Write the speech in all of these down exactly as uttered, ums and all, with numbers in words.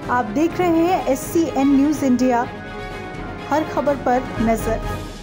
आप देख रहे हैं S C N news India, हर खबर पर नजर।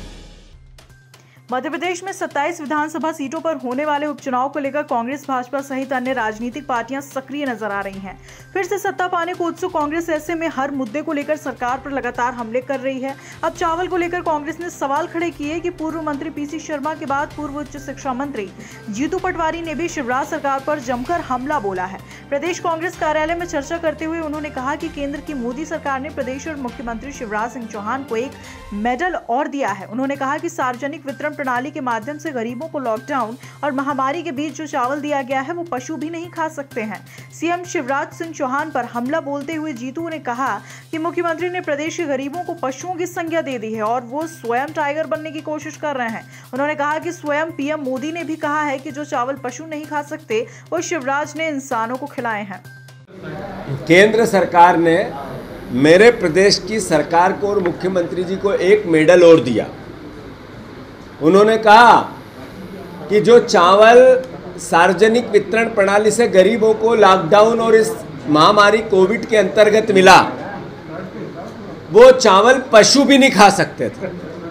मध्य प्रदेश में सत्ताईस विधानसभा सीटों पर होने वाले उपचुनाव को लेकर कांग्रेस, भाजपा सहित अन्य राजनीतिक पार्टियां सक्रिय नजर आ रही हैं। फिर से सत्ता पाने को उत्सुक कांग्रेस ऐसे में हर मुद्दे को लेकर सरकार पर लगातार हमले कर रही है। अब चावल को लेकर कांग्रेस ने सवाल खड़े किए कि पूर्व मंत्री पीसी शर्मा के बाद पूर्व उच्च शिक्षा मंत्री जीतू पटवारी ने भी शिवराज सरकार पर जमकर हमला बोला है। प्रदेश कांग्रेस कार्यालय में चर्चा करते हुए उन्होंने कहा कि केंद्र की मोदी सरकार ने प्रदेश और मुख्यमंत्री शिवराज सिंह चौहान को एक मेडल और दिया है। उन्होंने कहा कि सार्वजनिक वितरण प्रणाली के माध्यम से गरीबों को लॉकडाउन और महामारी के बीच जो चावल दिया गया है वो पशु भी नहीं खा सकते हैं। सीएम शिवराज सिंह चौहान पर हमला बोलते हुए जीतू ने कहा कि मुख्यमंत्री ने प्रदेश के गरीबों को पशुओं की संज्ञा दे दी है और वो स्वयं टाइगर बनने की कोशिश कर रहे हैं। उन्होंने कहा कि स्वयं पीएम मोदी ने भी कहा है कि जो चावल पशु नहीं खा सकते वो शिवराज ने इंसानों को खिलाए हैं। केंद्र सरकार ने मेरे प्रदेश की सरकार को और मुख्यमंत्री जी को एक मेडल और दिया। उन्होंने कहा कि जो चावल सार्वजनिक वितरण प्रणाली से गरीबों को लॉकडाउन और इस महामारी कोविड के अंतर्गत मिला, वो चावल पशु भी नहीं खा सकते थे।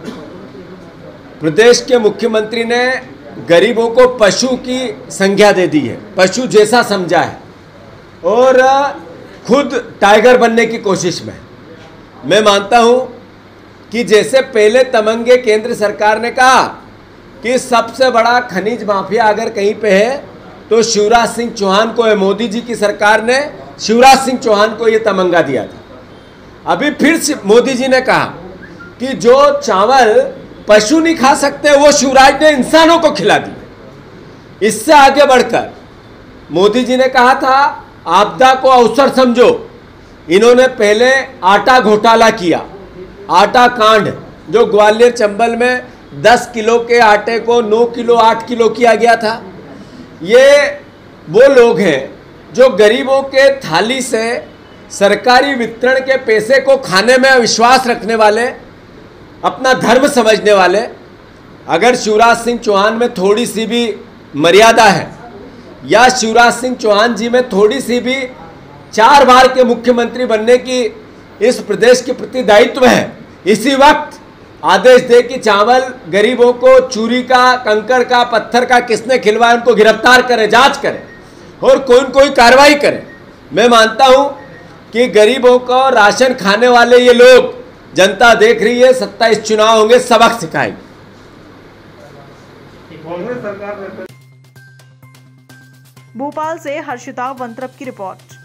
प्रदेश के मुख्यमंत्री ने गरीबों को पशु की संज्ञा दे दी है, पशु जैसा समझा है और खुद टाइगर बनने की कोशिश में। मैं मानता हूं कि जैसे पहले तमंगे केंद्र सरकार ने कहा कि सबसे बड़ा खनिज माफिया अगर कहीं पे है तो शिवराज सिंह चौहान को है, मोदी जी की सरकार ने शिवराज सिंह चौहान को ये तमंगा दिया था। अभी फिर मोदी जी ने कहा कि जो चावल पशु नहीं खा सकते वो शिवराज ने इंसानों को खिला दी। इससे आगे बढ़कर मोदी जी ने कहा था आपदा को अवसर समझो। इन्होंने पहले आटा घोटाला किया, आटा कांड, जो ग्वालियर चंबल में दस किलो के आटे को नौ किलो आठ किलो किया गया था। ये वो लोग हैं जो गरीबों के थाली से सरकारी वितरण के पैसे को खाने में विश्वास रखने वाले, अपना धर्म समझने वाले। अगर शिवराज सिंह चौहान में थोड़ी सी भी मर्यादा है या शिवराज सिंह चौहान जी में थोड़ी सी भी चार बार के मुख्यमंत्री बनने की इस प्रदेश के प्रति दायित्व है, इसी वक्त आदेश दे कि चावल गरीबों को चूरी का, कंकड़ का, पत्थर का किसने खिलवाया उनको गिरफ्तार करे, जांच करे और कोई न कोई कार्रवाई करे। मैं मानता हूं कि गरीबों को राशन खाने वाले ये लोग, जनता देख रही है, सत्ताईस चुनाव होंगे, सबक सिखाएंगे। भोपाल से हर्षिता वंत्रप की रिपोर्ट।